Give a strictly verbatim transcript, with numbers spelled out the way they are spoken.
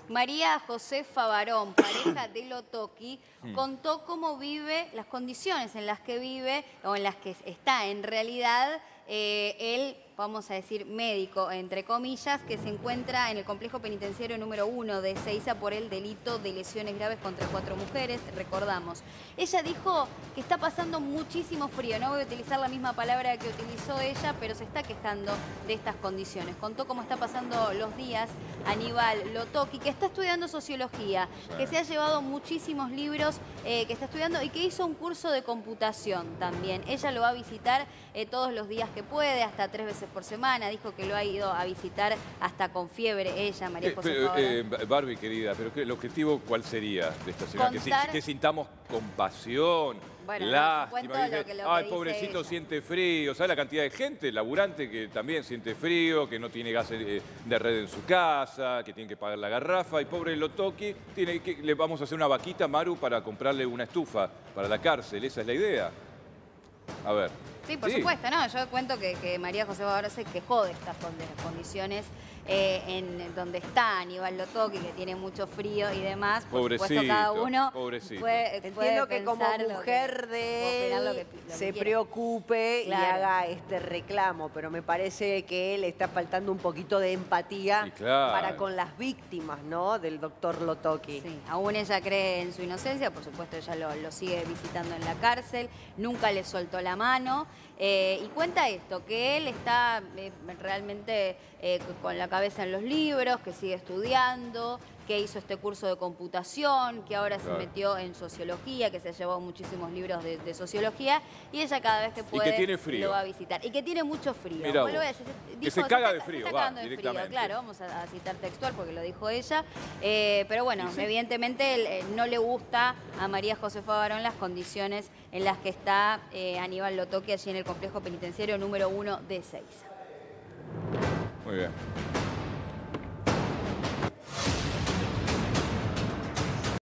María Josefa Barón, pareja de Lotoki, contó cómo vive, las condiciones en las que vive o en las que está en realidad eh, el, vamos a decir, médico, entre comillas, que se encuentra en el complejo penitenciario número uno de Ezeiza por el delito de lesiones graves contra cuatro mujeres, recordamos. Ella dijo que está pasando muchísimo frío, no voy a utilizar la misma palabra que utilizó ella, pero se está quejando de estas condiciones. Contó cómo está pasando los días Aníbal Lotoki, que está estudiando sociología, sí. que se ha llevado muchísimos libros, eh, que está estudiando y que hizo un curso de computación también. Ella lo va a visitar eh, todos los días que puede, hasta tres veces por semana. Dijo que lo ha ido a visitar hasta con fiebre ella, María José eh, eh, Barbie, querida, pero ¿qué, el objetivo cuál sería de esta señora? Contar... Que, que sintamos compasión, bueno, lástima. No, lo que lo Ay, que pobrecito, ella. siente frío. ¿Sabes la cantidad de gente laburante que también siente frío, que no tiene gas de red en su casa, que tiene que pagar la garrafa? Y pobre Lotoki, tiene que, le vamos a hacer una vaquita, Maru, para comprarle una estufa para la cárcel. Esa es la idea. A ver. Sí, por sí. supuesto, no. Yo cuento que, que María José Barón se quejó de estas condiciones eh, en donde está Aníbal Lotoki, que tiene mucho frío y demás. Por pobrecito, supuesto, cada uno pobrecito. puede, Entiendo puede que como mujer que, de él lo que, lo se que preocupe claro. y haga este reclamo, pero me parece que él está faltando un poquito de empatía sí, claro. para con las víctimas, ¿no? Del doctor Lotoki. Sí, aún ella cree en su inocencia, por supuesto ella lo, lo sigue visitando en la cárcel, nunca le soltó la mano. Eh, y cuenta esto, que él está eh, realmente eh, con la cabeza en los libros, que sigue estudiando, que hizo este curso de computación, que ahora claro. se metió en sociología, que se ha llevado muchísimos libros de, de sociología, y ella cada vez que puede y que tiene frío. lo va a visitar. Y que tiene mucho frío. Mirá vos. A decir, dijo, que se caga se de frío, se va, de directamente. Frío, claro, vamos a, a citar textual porque lo dijo ella. Eh, pero bueno, sí. evidentemente él, eh, no le gusta a María Josefa Barón las condiciones en las que está eh, Aníbal Lotoki allí en el complejo penitenciario número uno de Ezeiza. Muy bien.